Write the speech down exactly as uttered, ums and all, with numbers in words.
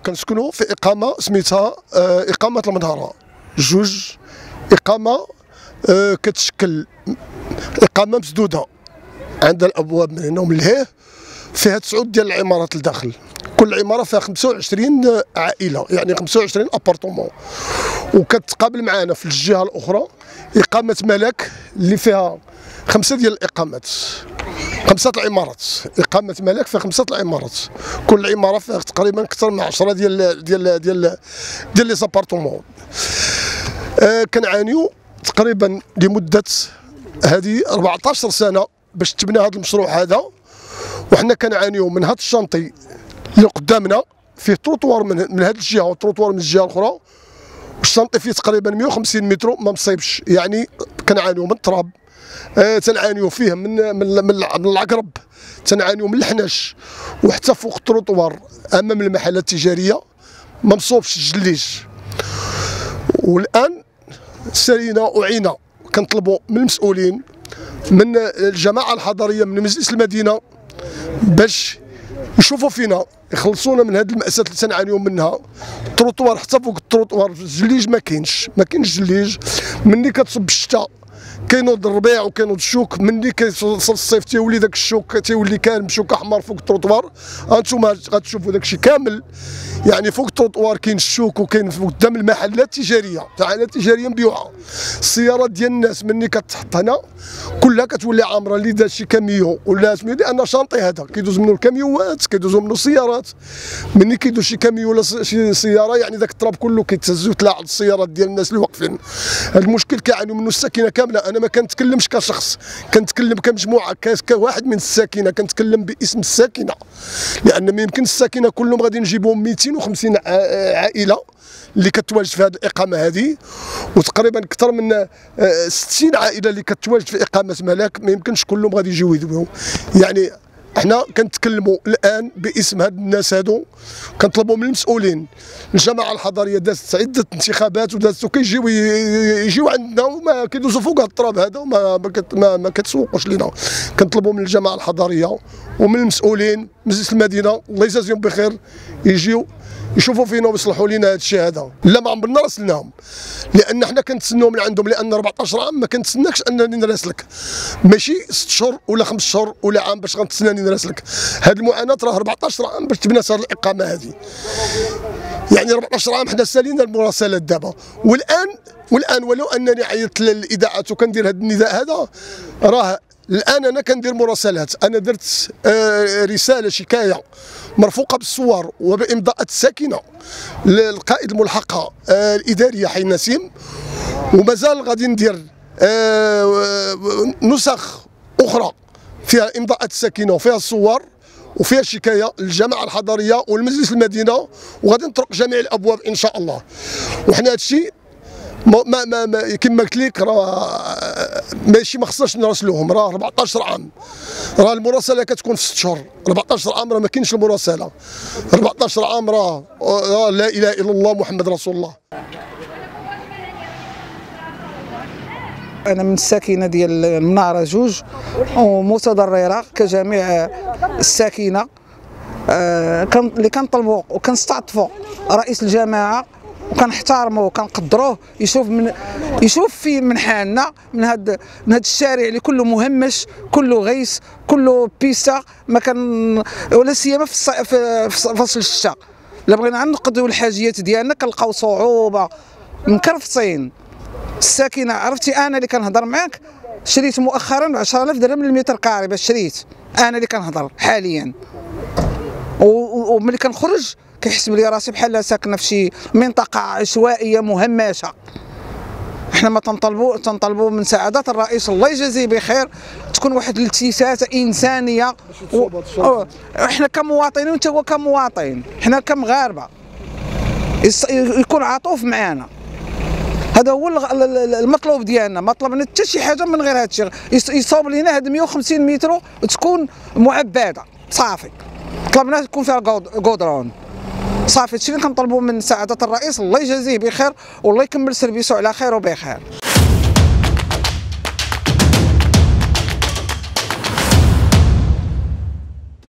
كنسكنوا في اقامه سميتها اقامه المنهره، جوج اقامه كتشكل اقامه مسدوده، عندها الابواب من هنا ومن لهيه، فيها تسعود ديال العمارات لداخل، كل عماره فيها خمسة وعشرين عائله، يعني خمسة وعشرين ابارتمون. وكتقابل معنا في الجهه الاخرى اقامه ملك اللي فيها خمسه ديال الاقامات، خمسه العمارات، اقامه ملك فيها خمسه العمارات، كل عماره فيها تقريبا اكثر من عشرة ديال ديال ديال ديال لي زابارتمون. آه كنعانيو تقريبا لمده هذه أربعطاش سنه باش تبنى هذا المشروع هذا، وحنا كنعانيو من هذا الشانطي اللي قدامنا فيه تروطوار من من هذه الجهه وتروطوار من الجهه الاخرى، والشانطي فيه تقريبا مئة وخمسين متر ما مصيبش، يعني كنعانيو من التراب، آه تنعانيو فيه من من من العقرب، تنعانيو من الحناش، وحتى فوق التروطوار امام المحلات التجاريه ما مصوبش الجليج. والان سالينا وعينا كنطلبوا من المسؤولين من الجماعه الحضريه من مجلس المدينه باش يشوفوا فينا، يخلصونا من هذه المأساة اللي تنعانيو منها. التروطوار حتى فوق التروطوار الجليج ما كاينش، ما كاينش جليج. مني كتصب الشتاء كينوض الربيع وكينوض الشوك، مني كيوصل الصيف تيولي داك الشوك تيولي كان مشوك احمر فوق التروطوار. هانتوما غتشوفوا داك الشيء كامل، يعني فوق التروطوار كاين الشوك وكاين قدام المحلات التجاريه، المحلات التجاريه مبيوعه. السيارات ديال الناس مني كتحط هنا كلها كتولي عامره، اللي دار شي كاميو ولا سميتو لان شانطي هذا كيدوز منه الكاميوات، كيدوزو منه السيارات. مني كيدوز شي كاميو ولا شي سياره، يعني ذاك التراب كله كيتهز وتلاعب السيارات ديال الناس اللي واقفين. هذا المشكل كيعانيو منه الساكنه كامله. انا ما كنتكلمش كشخص، كنتكلم كمجموعه، كواحد من الساكنه، كنتكلم باسم الساكنه، لان ما يمكن الساكنه كلهم غادي نجيبوهم مئتين وخمسين عائله اللي كتواجد في هذه الاقامه هذه، وتقريبا اكثر من ستين عائله اللي كتواجد في اقامه ملاك، ما يمكنش كلهم غادي يجيو يذوبوا. يعني احنا كنتكلموا الان باسم هاد الناس هادو، كنطلبوا من المسؤولين. الجماعه الحضريه دازت عده انتخابات ودازت كيجيو يجيو عندنا وما كيدوزوا فوق هاد التراب هذا وما ما, ما كتسوقوش لينا. كنطلبوا من الجماعه الحضريه ومن المسؤولين مجلس المدينه الله يجازيهم بخير يجيو يشوفوا فينا ويصلحوا لنا هذا الشيء هذا. لا ما عمرنا راسلناهم، لان حنا كنتسناو من عندهم، لان أربعطاش عام ما كنتسناكش انني نراسلك، ماشي ست شهور ولا خمس شهور ولا عام باش غنتسناني نراسلك. هذه المعاناه راه أربعطاش عام باش تبنى هذه الاقامه هذه، يعني أربعطاش عام حنا سالينا المراسلات دابا. والان والان ولو انني عيطت للاذاعات وكندير هذا النداء هذا، راه الان انا كندير مراسلات. انا درت آه رساله شكايه مرفوقه بالصور وبامضاءات الساكنه للقائد الملحقه آه الاداريه حي نسيم، ومازال غادي ندير آه نسخ اخرى فيها امضاءات الساكنه وفيها الصور وفيها الشكايه للجماعه الحضريه والمجلس المدينه، وغادي نطرق جميع الابواب ان شاء الله. وحنا هادشي ما ما ما كما قلت لك راه ماشي ما خصناش نراسلوهم، راه أربعطاش عام، راه المراسله كتكون في ست شهور. أربعطاش عام راه ما كاينش المراسله، أربعطاش عام راه لا اله الا الله محمد رسول الله. أنا من الساكنة ديال المنارة جوج ومتضررة كجميع الساكنة، اللي كنطلبوا وكنستعطفوا رئيس الجماعة وكنحترموه وكنقدروه يشوف من يشوف في من حالنا، من هذا من هذا الشارع اللي كله مهمش، كله غيس، كله بيسا، ما كان ولا سيما في في فصل الشتاء. الا بغينا نقضيو الحاجيات ديالنا كنلقاو صعوبة مكرفطين. الساكنه عرفتي انا اللي كنهضر معاك شريت مؤخرا ب عشرة آلاف درهم للمتر كاري، باش شريت انا اللي كنهضر حاليا، وملي كنخرج كيحسب لي راسي بحال ساكنه في شي منطقه عشوائيه مهمشه. احنا ما تنطلبوا تنطلبوا من سعاده الرئيس الله يجازيه بخير تكون واحد الالتفاته انسانيه، و... احنا كمواطنين وانت هو كمواطن، احنا كمغاربه يكون عطوف معانا. هذا هو المطلوب ديالنا، ما طلبنا حتى شي حاجه من غير هذا الشيء. يصوب لنا هاد مئة وخمسين متر وتكون معبده صافي، طلبنا تكون فيها غودرون صافي. هادشي اللي كنطلبوا من سعاده الرئيس الله يجازيه بخير والله يكمل سيرفيسو على خير وبخير.